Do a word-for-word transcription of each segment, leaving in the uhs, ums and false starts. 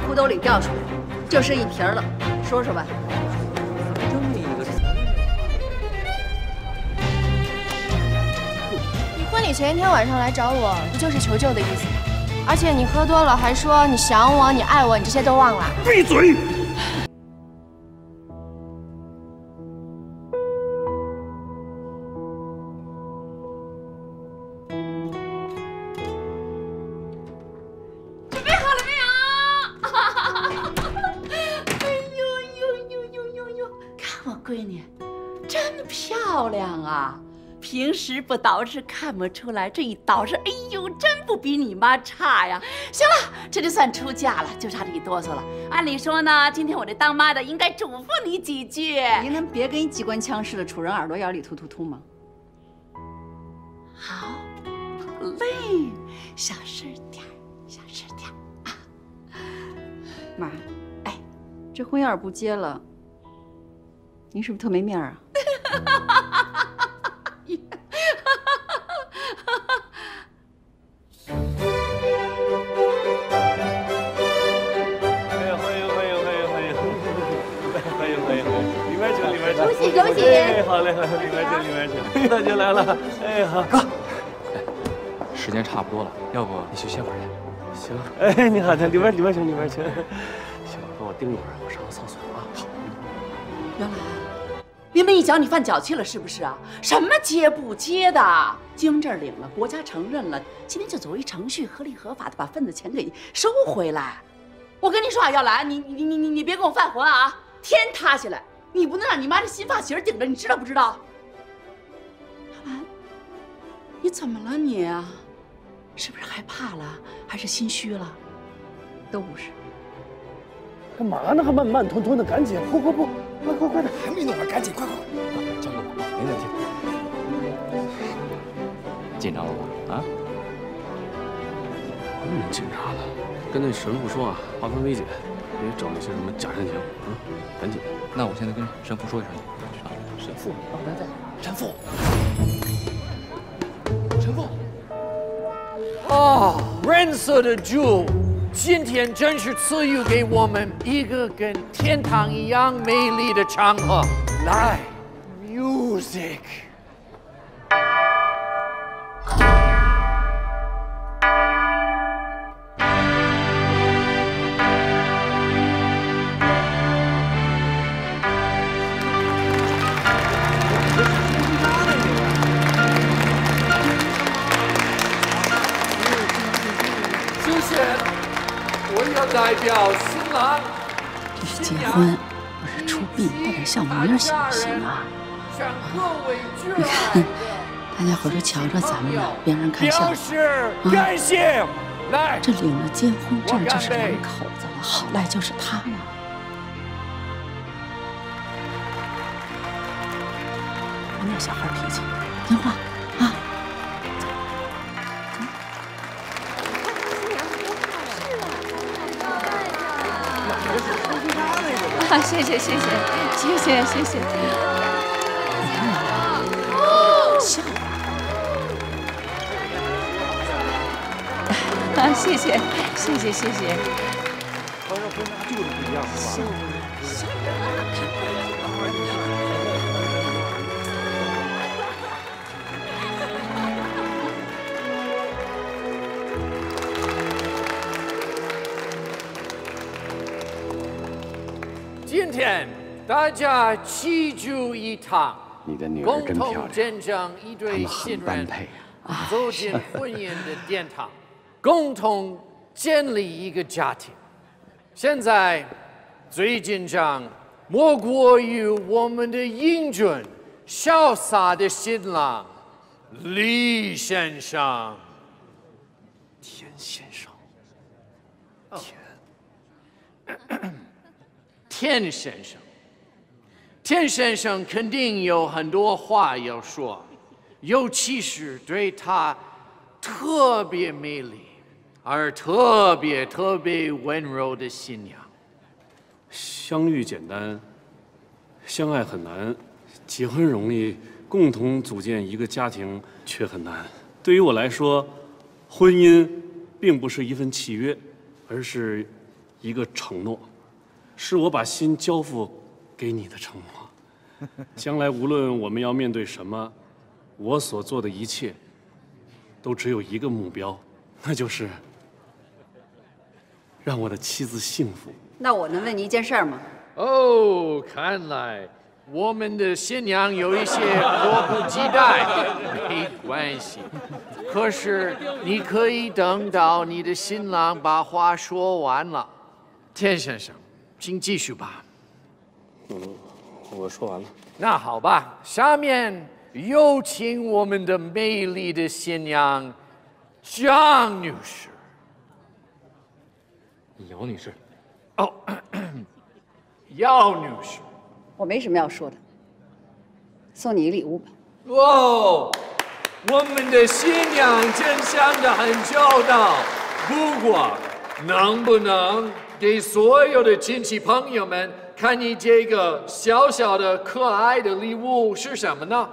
裤兜里掉出来，就剩一瓶了。说说吧。 这么一个。 你婚礼前一天晚上来找我，不就是求救的意思吗？而且你喝多了还说你想我，你爱我，你这些都忘了。 闭嘴！ 闺女，真漂亮啊！平时不捯饬看不出来，这一捯饬，哎呦，真不比你妈差呀！行了，这就算出嫁了，就差这一哆嗦了。按理说呢，今天我这当妈的应该嘱咐你几句。 你能别跟一机关枪似的杵人耳朵眼里突突突吗？ 好，好嘞，小声点，小声点啊！ 妈，哎，这婚要是不结了。 您是不是特没面儿啊？ 哎呀，欢迎欢迎欢迎欢迎欢迎欢迎！里面请里面请！ 恭喜恭喜！ 哎，好嘞好嘞，里面请里面请！大姐来了，哎好哥， 哎，时间差不多了，要不你去歇会儿去？ 行，哎你好，里面里面请里面请。行，帮我盯一会儿，我上个厕所啊。好。 原来。 临门一脚，你犯脚气了是不是啊？什么接不接的？经文这儿领了，国家承认了，今天就走一程序，合理合法的把份子钱给收回来。我跟你说啊，耀兰，你你你你你别跟我犯浑啊！天塌下来，你不能让你妈这新发型顶着，你知道不知道？耀兰，你怎么了你啊？是不是害怕了，还是心虚了？ 都不是。 干嘛呢？还慢慢吞吞的，赶紧不不不！ 快快快点！ 还没弄完，赶紧快快！ 交给我，没问题。紧张了吧？啊？ 什么紧张的？跟那神父说啊，化繁为简，别整那些什么假善行啊！赶紧。 那我现在跟神父说一声。啊，神父， 哦，来来，神父，神父。 哦，ren色的主。 今天真是赐予给我们一个跟天堂一样美丽的场合。来 ，music。谢谢。 我要代表新郎。 这是结婚，不是出殡，带点笑模样行不行啊？你看，大家伙都瞧着咱们了，别让人看笑话。 感谢。来， 这领了结婚证就是两口子了，好赖就是他了。没有小孩脾气，听话啊。 啊，谢谢谢谢谢谢谢谢。笑。啊，谢谢谢谢谢谢。 好像婚纱就是不一样，是吧？ 笑笑。 今天大家齐聚一堂， 你的女儿共真漂亮， 同见证一对新人啊、 走进婚姻的殿堂，共同建立一个家庭。现在最紧张莫过于我们的英俊、潇洒的新郎李先生。 田先生， 田。田先生，田先生肯定有很多话要说，尤其是对他特别美丽而特别特别温柔的新娘。 相遇简单，相爱很难，结婚容易，共同组建一个家庭却很难。对于我来说，婚姻并不是一份契约，而是一个承诺，是我把心交付给你的承诺。将来无论我们要面对什么，我所做的一切，都只有一个目标，那就是让我的妻子幸福。 那我能问你一件事儿吗？ 哦，看来我们的新娘有一些迫不及待，没关系。可是你可以等到你的新郎把话说完了。田先生，请继续吧。 嗯，我说完了。 那好吧，下面有请我们的美丽的新娘张女士。 姚女士。 哦，姚女士。 我没什么要说的，送你一礼物吧。 哦，我们的新娘真想得很周到，不过能不能给所有的亲戚朋友们看你这个小小的可爱的礼物是什么呢？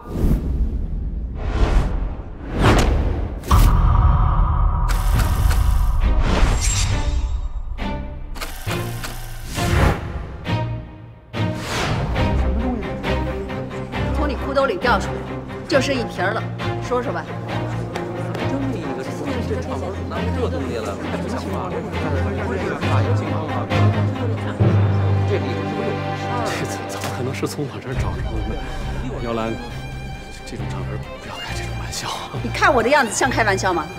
从你裤兜里掉出来，就剩一瓶了，说说吧。 这东西了，还不像话。 这怎怎么可能是从我这儿找着的呢？姚兰，这种场合不要开这种玩笑。 你看我的样子像开玩笑吗？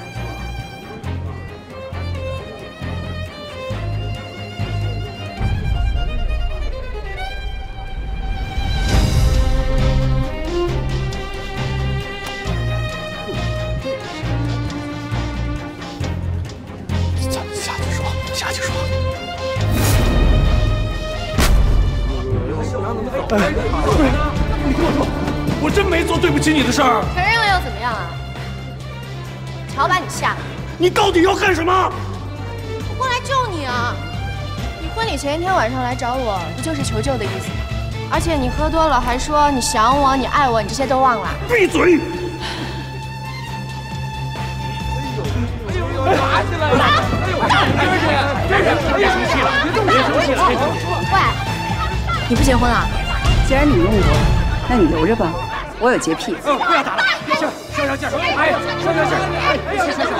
下去说，下去说。 哎，你跟我说，我真没做对不起你的事儿。 承认了又怎么样啊？瞧把你吓的！ 你到底要干什么？ 我过来救你啊！你婚礼前一天晚上来找我，不就是求救的意思吗？而且你喝多了还说你想我、你爱我，你这些都忘了。 闭嘴！ 打起来了！别生气了，别生气了！ 喂，你不结婚啊？ 既然你用过，那你留着吧。我有洁癖。 嗯，不要打了，行，上上下手，哎，上上下手，哎，行行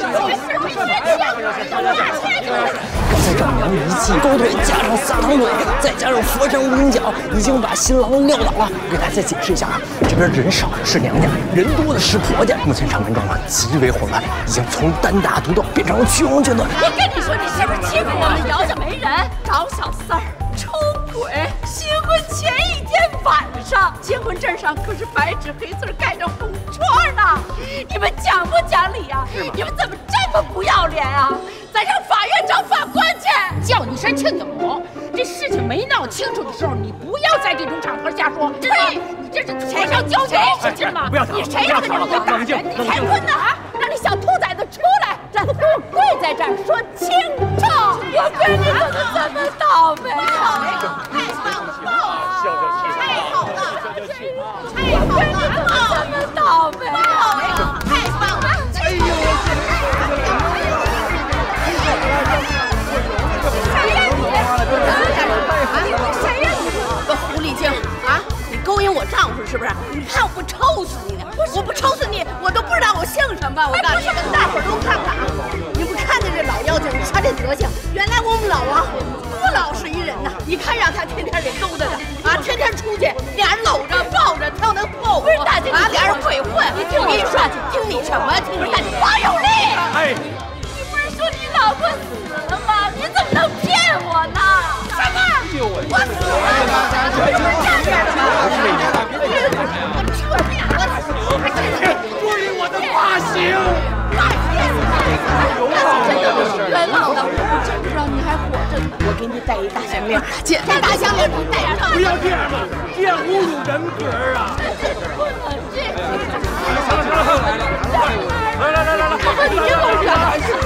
行， 再找杨一记勾腿，加上撒糖腿，再加上佛山无影脚，已经把新郎撂倒了。我给大家解释一下啊，这边人少的是娘家，人多的是婆家。目前场面状况极为混乱，已经从单打独斗变成了群殴决断。 我跟你说，你是不是欺负我们姚家没人？找小三儿出轨，新婚前一天晚上，结婚证上可是白纸黑字盖着红戳呢。你们讲不讲理啊？你们怎么这么不要脸啊？咱上法院找法官去！ 叫你声听听懂。这事情没闹清楚的时候，你不要在这种场合瞎说。知道？你这是谁上交钱事情吗？ 不要吵， 你谁让你让我打人？你才混呢啊！让你小兔崽子出来！让他给我跪在这儿说清楚！ 我跟你怎么这么倒霉啊？ 太棒了！ 消消气， 太好了！ 我跟你怎么这么倒霉啊？ 太棒了！哎呦！ 谁呀你？谁呀你？ 个狐狸精啊！你勾引我丈夫是不是？你看我不抽死你！我不抽死你，我都不知道我姓什么。我告诉你，大伙儿都看看啊！你不看见这老妖精，他这德行，原来我们老王多老实一人呐！你看让他天天给勾搭的啊，天天出去，俩人搂着抱着，跳那破舞啊，俩人鬼混。你听你说，听你什么？听你王有力！ 哎， 你不是说你老婆死了吗？你怎么能骗我呢？ 什么？我死了！你们站这儿了吗？我撤你！ 注意我的发型！ 冤枉了，我真不知道你还活着呢。 我给你戴一大项链，姐，这大项链你戴上。 不要这样嘛，这样侮辱人格啊！来来来来来， 你给我忍！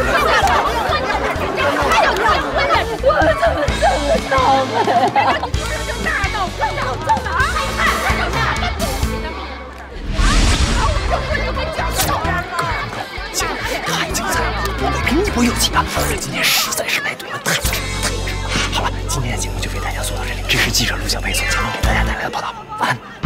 还有结婚的，我怎么这么倒霉？大闹快闹走哪儿？ 太精彩了！我比你不有气啊！今天实在是来对了，太太记者陆小飞从前方给大家带来的报道。晚安。